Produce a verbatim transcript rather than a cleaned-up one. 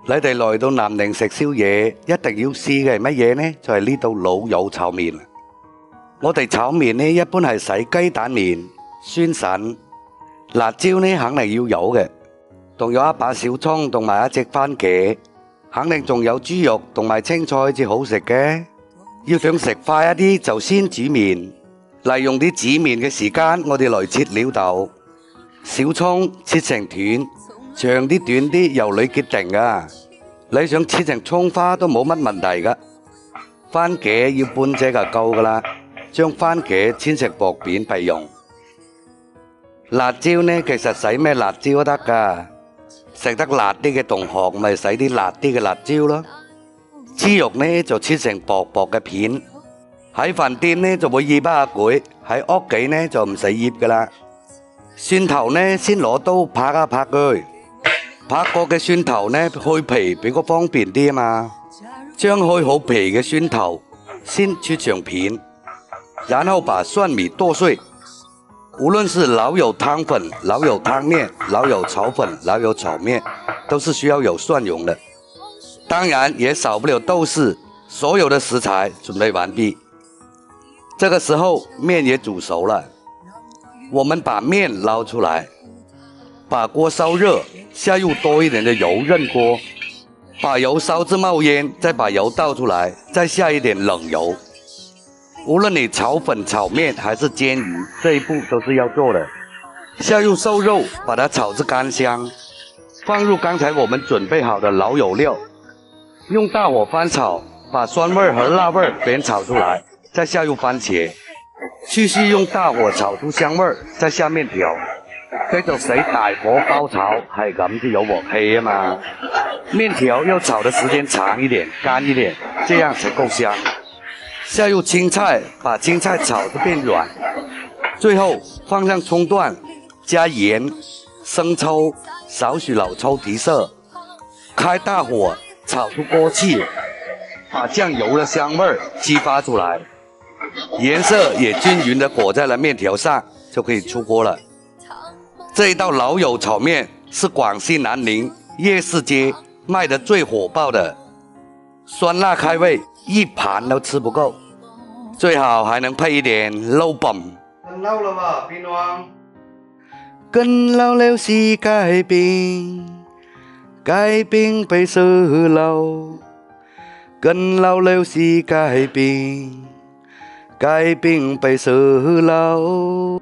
你哋來到南寧食宵夜，一定要試嘅係乜嘢呢？就係呢度老友炒麵。我哋炒麵呢，一般係使雞蛋麵、酸筍、辣椒呢，肯定要有嘅，仲有一把小葱同埋一隻番茄，肯定仲有豬肉同埋青菜至好食嘅。要想食快一啲，就先煮麵。利用啲煮麵嘅時間，我哋來切料豆。小葱切成段，長啲短啲由你決定噶。你想切成葱花都冇乜問題噶。番茄要半隻就夠噶啦，將番茄切成薄片備用。辣椒呢，其實使咩辣椒都得噶，食得辣啲嘅同學咪使啲辣啲嘅辣椒咯。豬肉呢就切成薄薄嘅片。喺飯店呢就會醃一下佢，喺屋企呢就唔使醃噶啦。蒜頭呢先攞刀拍一拍佢，拍過嘅蒜頭呢去皮比較方便啲啊嘛。將去好皮嘅蒜頭先切成片，然後把蒜米剁碎。無論是老友湯粉、老友湯麵、老友炒粉、老友炒麵，都是需要有蒜蓉的。當然也少不了豆豉。所有的食材準備完畢。這個時候麵也煮熟了，我們把麵撈出來，把鍋燒熱，下入多一點的油潤鍋，把油燒至冒煙，再把油倒出來，再下一點冷油。無論你炒粉、炒麵還是煎魚，這一步都是要做的。下入瘦肉，把它炒至乾香，放入剛才我們準備好的老友料，用大火翻炒，把酸味和辣味煸炒出來。再下入番茄，繼續用大火炒出香味，再下麵條，繼續使大火爆炒，係咁就有鑊氣啊嘛。麵條要炒的時間長一點，乾一點，這樣才夠香。下入青菜，把青菜炒至變軟，最後放上蔥段，加鹽、生抽、少許老抽提色，開大火炒出鍋氣，把醬油的香味激發出來。顏色也均勻地裹在了麵條上，就可以出鍋了。這一道老友炒麵是廣西南寧夜市街賣得最火爆的，酸辣開胃，一盤都吃不夠，最好還能配一點撈泵。更撈了吧，邊王？更撈了是雞餅，雞餅被燒漏，更撈了是雞餅。雞餅被燒漏。